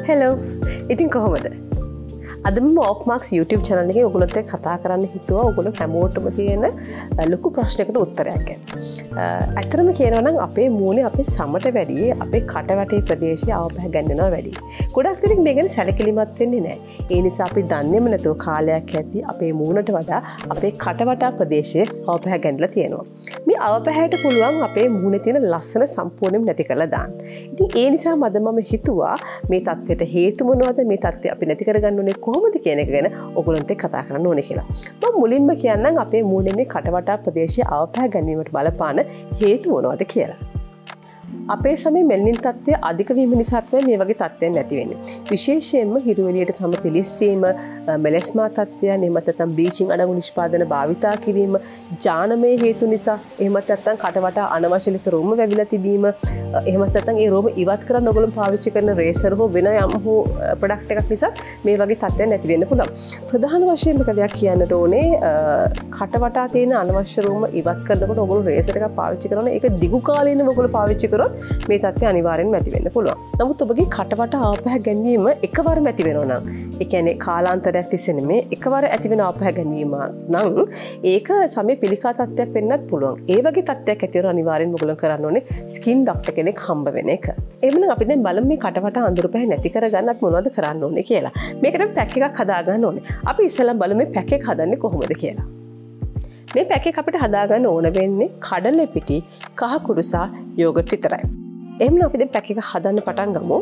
Hello ඉතින් කොහොමද අදම ඔෆ්මාක්ස් YouTube channel එකේ ඔයගොල්ලොත් එක්ක කතා කරන්න හිතුවා ඔයගොල්ලෝ හැමෝටම තියෙන ලොකු ප්‍රශ්නයකට උත්තරයක් ගැන. ඇත්තටම කියනවා නම් අපේ මූණේ අපේ සමට වැඩි අපේ කටවැටේ ප්‍රදේශයේ අවපහ ගන්නවා වැඩි. ගොඩක් දෙනෙක් මේ ගැන සැලකිලිමත් වෙන්නේ නැහැ. ඒ නිසා අපි දන්නේම නැතුව කාලයක් ඇද්දි අපේ මූණට වඩා අපේ කටවටා ප්‍රදේශයේ අවපහ ගන්නලා තියෙනවා. මේ අවපහයට පුළුවන් අපේ මූණේ තියෙන ලස්සන සම්පූර්ණයෙන්ම නැති කරලා දාන්න. ඉතින් ඒ නිසා මම හිතුවා මේ තත්ත්වයට හේතු මොනවද මේ තත්ත්වය අපි නැති කරගන්න ඕනේ කොහොමද කියන එක ගැන ඔයගොල්ලන්ට කතා කරන්න ඕනේ කියලා. මම මුලින්ම කියන්නම් අපේ මූණේ මේ කටවටා ප්‍රදේශයේ අවපහ ගැනීමට බලපාන හේතු මොනවද කියලා. අපේ සමේ මෙලනින් තත්ත්වය අධික වීම නිසා තමයි මේ වගේ තත්ත්වයන් නැති වෙන්නේ. විශේෂයෙන්ම හිරු එළියට සම පිලිස්සීම, මෙලස්මා තත්ත්වය, එහෙමත් නැත්නම් බ්ලීචින් අඩංගු නිෂ්පාදන භාවිතා කිරීම, ජානමය හේතු නිසා, එහෙමත් නැත්නම් කටවටා අනවශ්‍ය ලෙස රෝම වැවිලා තිබීම, එහෙමත් නැත්නම් ඒ රෝම ඉවත් කරන්න ඔයගොල්ලෝ පාවිච්චි කරන රේසර් හෝ වෙන යම් හෝ ප්‍රොඩක්ට් එකක් නිසා මේ වගේ තත්ත්වයන් නැති වෙන්න පුළුවන්. ප්‍රධාන වශයෙන් එක දෙයක් කියන්නට ඕනේ කටවටා තියෙන අනවශ්‍ය රෝම ඉවත් කරනකොට ඔයගොල්ලෝ රේසර් එකක් පාවිච්චි කරනවා. ඒක දිගු කාලීනව ඔයගොල්ලෝ පාවිච්චි කරොත් මේ තත්ත්වය අනිවාර්යෙන්ම ඇති වෙන්න පුළුවන්. නමුත් ඔබගේ කටවට ආපහ ගැනීම එකවරම ඇති වෙනවා නම්, ඒ කියන්නේ කාලාන්තරයක් තිස්සේ නෙමෙයි එකවර ඇති වෙන ආපහ ගැනීම නම් ඒක සමේ පිළිකා තත්ත්වයක් වෙන්නත් පුළුවන්. ඒ වගේ තත්ත්වයක් ඇති වෙන අනිවාර්යෙන්ම ඔයගොල්ලෝ කරන්න ඕනේ ස්කින් ડોක්ටර් කෙනෙක් හම්බ වෙන එක. එහෙනම් අපි දැන් බලමු මේ කටවට අඳුරු පැහැ නැති කරගන්න අපි මොනවද කරන්න ඕනේ කියලා. මේකට පැක් එකක් හදා ගන්න ඕනේ. අපි ඉස්සෙල්ලා බලමු මේ පැක් එක හදන්නේ කොහොමද කියලා. මේ පැක් එක අපිට හදාගන්න ඕන වෙන්නේ කඩල පිටි, කහ කුඩු සහ යෝගට් විතරයි. එහෙනම් අපි දැන් පැක් එක හදන්න පටන් ගමු.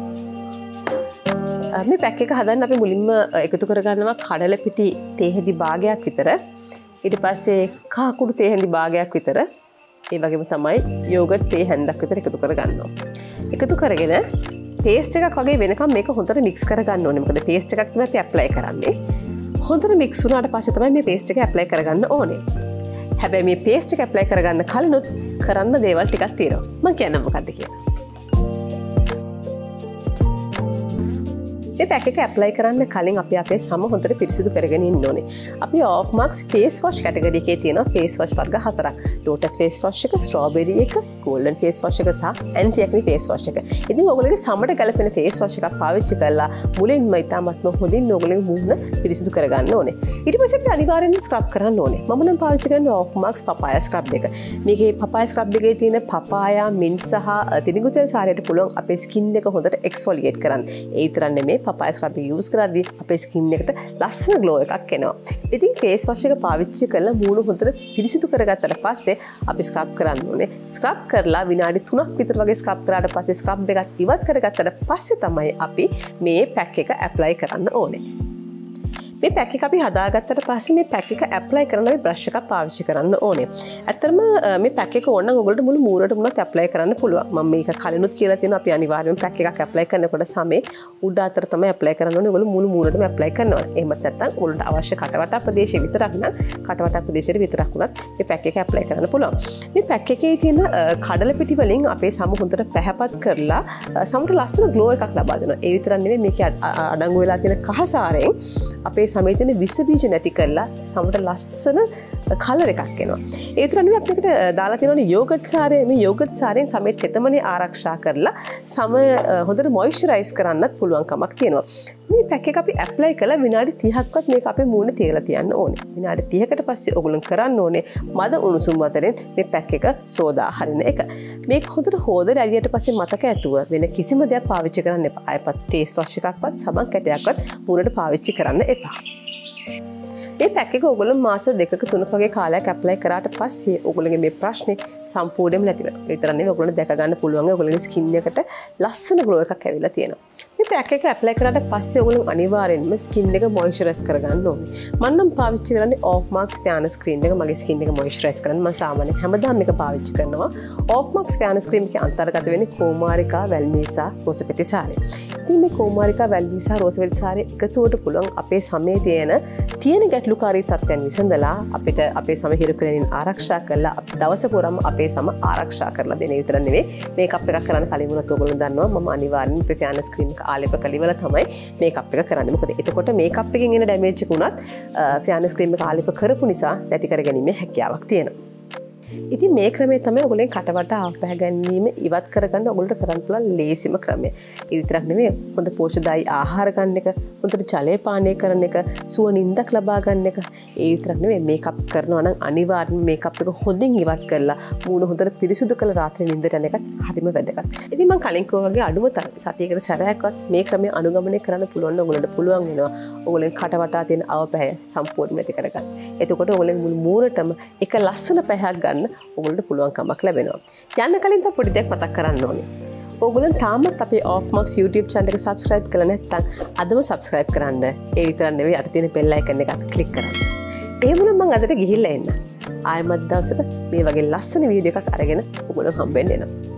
මේ පැක් එක හදන්න අපි මුලින්ම එකතු කරගන්නවා කඩල පිටි තේ භාගයක් විතර. ඊට පස්සේ කහ කුඩු තේ භාගයක් විතර. ඒ වගේම තමයි යෝගට් තේ හැන්දක් විතර එකතු කරගන්නවා. එකතු කරගෙන පේස්ට් එකක් වගේ වෙනකම් මේක හොඳට මික්ස් කරගන්න ඕනේ. මොකද පේස්ට් එකක් තමයි අපි ඇප්ලයි කරන්නේ. හොඳට මික්ස් වුණාට පස්සේ තමයි මේ පේස්ට් එක ඇප්ලයි කරගන්න ඕනේ. හැබැයි මේ පේස්ට් එක ඇප්ලයි කරගන්න කලිනුත් කරන්න දේවල් ටිකක් තියෙනවා. මම කියන්නම් මොකද්ද කියලා. මේ පැක් එක ඇප්ලයි කරන්න කලින් අපි අපේ සම හොඳට පිරිසිදු කරගෙන ඉන්න ඕනේ. අපි ඔෆ්මාක්ස් ෆේස් වොෂ් කැටගරි එකේ තියෙනවා ෆේස් වොෂ් වර්ග 4ක්. ලෝටස් ෆේස් වොෂ් එක, ස්ට්‍රෝබෙරි එක, ගෝල්ඩන් ෆේස් වොෂ් එක සහ ඇන්ටි ඇක්නි ෆේස් වොෂ් එක. ඉතින් ඔයගොල්ලෝගේ සමට ගැලපෙන ෆේස් වොෂ් එකක් පාවිච්චි කරලා මුලින්ම ඉතාමත්ම හොඳින් ඔයගොල්ලෝගේ මූණ පිරිසිදු කරගන්න ඕනේ. ඊට පස්සේ අපි අනිවාර්යෙන්ම ස්ක්‍රබ් කරන්න ඕනේ. මම නම් පාවිච්චි කරන්නේ ඔෆ්මාක්ස් පපායා ස්ක්‍රබ් එක. මේකේ පපායා ස්ක්‍රබ් එකේ තියෙන පපායා, මින්ට් සහ තිරිඟු තෙල් සාරයට පුළුවන් අපේ ස්කින් එක හොඳට එක්ස්ෆොලියේට් කරන්න. ඒ විතරක් නෙමෙයි පපායා ස්ක්‍රබ් එක යූස් කරද්දී අපේ ස්කින් එකට ලස්සන ග්ලෝ එකක් එනවා. ඉතින් ෆේස් වොෂ් එක පාවිච්චි කරලා මූණ හොඳට පිරිසිදු කරගත්තට පස්සේ අපි ස්ක්‍රබ් කරන්න ඕනේ. ස්ක්‍රබ් කරලා විනාඩි 3ක් විතර වගේ ස්ක්‍රබ් කරාට පස්සේ ස්ක්‍රබ් එකත් ඉවත් කරගත්තට පස්සේ තමයි අපි මේ පැක් එක ඇප්ලයි කරන්න ඕනේ. මේ පැක් එක අපි හදාගත්තට පස්සේ මේ පැක් එක ඇප්ලයි කරන මේ බ්‍රෂ් එකක් පාවිච්චි කරන්න ඕනේ. ඇත්තටම මේ පැක් එක ඕන නම් ඔයගොල්ලෝ මුළු මූණටම උනත් ඇප්ලයි කරන්න පුළුවන්. මම මේක කලිනුත් කියලා තියෙනවා අපි අනිවාර්යයෙන්ම පැක් එකක් ඇප්ලයි කරනකොට සමේ උඩ අතර තමයි ඇප්ලයි කරන්න ඕනේ. ඔයගොල්ලෝ මුළු මූණටම ඇප්ලයි කරනවා. එහෙමත් නැත්නම් ඔයගොල්ලන්ට අවශ්‍ය කටවටා ප්‍රදේශය විතරක් නම් කටවටා ප්‍රදේශයට විතරක් උනත් මේ පැක් එක ඇප්ලයි කරන්න පුළුවන්. මේ පැක් එකේ තියෙන කඩල පිටි වලින් අපේ සම හොඳට පැහැපත් කරලා සමට ලස්සන ග්ලෝ එකක් ලබා දෙනවා. ඒ විතරක් නෙමෙයි මේකේ අඩංගු වෙලා තියෙන කහ සාරයෙන් අපේ සමේ තියෙන විස බීජ නැති කරලා සමට ලස්සන කලර් එකක් එනවා. ඒ විතර නෙවෙයි අපිට දාලා තියෙනවනේ යෝගට් සාරය. මේ යෝගට් සාරයෙන් සමේ තෙතමනේ ආරක්ෂා කරලා සම හොඳට මොයිස්චරයිස් කරන්නත් පුළුවන් කමක් තියෙනවා. මේ පැක් එක අපි ඇප්ලයි කළා විනාඩි 30ක්වත් මේක අපේ මූණේ තියලා තියන්න ඕනේ. විනාඩි 30කට පස්සේ ඔයගොල්ලෝ කරන්න ඕනේ මද උණුසුම් වතුරෙන් මේ පැක් එක සෝදා හරින එක. මේක හොඳට හොදලා ඇරියට පස්සේ මතක ඇතුව වෙන කිසිම දෙයක් පාවිච්චි කරන්න එපා. අයපත් ෆේස් වොෂ් එකක්වත් සබන් කැටයක්වත් මූණට පාවිච්චි කරන්න එපා. මේ පැක් එක ඔයගොල්ලෝ මාස 2ක 3ක වගේ කාලයක් ඇප්ලයි කරාට පස්සේ ඔයගොල්ලෝගේ මේ ප්‍රශ්නේ සම්පූර්ණයෙන්ම නැති වෙනවා. ඒ විතර නෙවෙයි ඔයගොල්ලෝ දැක ගන්න පුළුවන් ඔයගොල්ලෝගේ ස්කින් එකට ලස්සන ග්ලෝ එකක් ඇවිල්ලා තියෙනවා. මේ පැක් එක ඇප්ලයි කරාට පස්සේ ඔයගොල්ලෝ අනිවාර්යෙන්ම ස්කින් එක මොයිස්චරයිස් කරගන්න ඕනේ. මම නම් පාවිච්චි කරන්නේ ඔෆ්මාක්ස් ෆෑනස් ක්‍රීම් එක. මගේ ස්කින් එක මොයිස්චරයිස් කරන්න මම සාමාන්‍යයෙන් හැමදාම මේක පාවිච්චි කරනවා. ඔෆ්මාක්ස් ෆෑනස් ක්‍රීම් එකේ අන්තර්ගත වෙන්නේ කෝමාරිකා, වැල්මීසා, රෝසපෙති සාරය. ඉතින් මේ කෝමාරිකා, වැල්මීසා, රෝසපෙති සාරය එකතුවට පුළුවන් අපේ සමේ තියෙන ගැටලුකාරී තත්ත්වයන් විසඳලා අපිට අපේ සම හිරු කරමින් ආරක්ෂා කරලා දවස පුරාම අපේ සම ආරක්ෂා කරලා දෙන විතර නෙවෙයි මේකප් එකක් කරන්න කලින් වුණත් ඔයගොල්ලෝ දන්නවා මම අනිවාර්යෙන්ම මේ ෆෑනස් ක්‍රීම් එක ආලේප කලිවලා තමයි මේකප් එක කරන්නේ. මොකද එතකොට මේකප් එකෙන් එන ඩැමේජ් එක උනත් ෆෑනස් ක්‍රීම් එක ආලේප කරපු නිසා නැති කර ගැනීමේ හැකියාවක් තියෙනවා. ඉතින් මේ ක්‍රමය තමයි ඔයගොල්ලන් කටවට ආපැහැ ගැනීම ඉවත් කරගන්න ඔයගොල්ලන්ට කරන්න පුළුවන් ලේසිම ක්‍රමය. ඒ විතරක් නෙමෙයි හොඳ පෝෂ්‍යදායී ආහාර ගන්න එක, හොඳට ජලය පානය කරන එක, සුව නිින්දක් ලබා ගන්න එක. ඒ විතරක් නෙමෙයි මේකප් කරනවා නම් අනිවාර්යයෙන්ම මේකප් එක හොඳින් ඉවත් කරලා මූණ හොඳට පිරිසිදු කරලා රාත්‍රියේ නිින්දට යන එකත් හරිම වැදගත්. ඉතින් මම කලින් කිව්වා වගේ අඩුම සතියකට සැරයක්වත් මේ ක්‍රමය අනුගමනය කරන්න පුළුවන් නම් ඔයගොල්ලන්ට පුළුවන් වෙනවා. ඔයගොල්ලන් කටවටා තියෙන අවපැය සම්පූර්ණයෙන්ම නැති කරගන්න. එතකොට ඔයගොල්ලන් මුළු මූණටම එක ලස්සන පැහැයක් ගන්න ඔයගොල්ලන්ට පුළුවන්කමක් ලැබෙනවා. යන්න කලින් තව පොඩි දෙයක් මතක් කරන්න ඕනේ. ඔයගොල්ලන් තාමත් අපේ OFFMAX YouTube channel එක subscribe කරලා නැත්නම් අදම subscribe කරන්න. ඒ විතරක් නෙවෙයි අට තියෙන bell icon එකත් click කරන්න. එහෙමනම් මම අදට ගිහිල්ලා එන්න. ආයෙමත් දවසක මේ වගේ ලස්සන වීඩියෝ එකක් අරගෙන ඔයගොල්ලෝ හම්බෙන්න එනවා.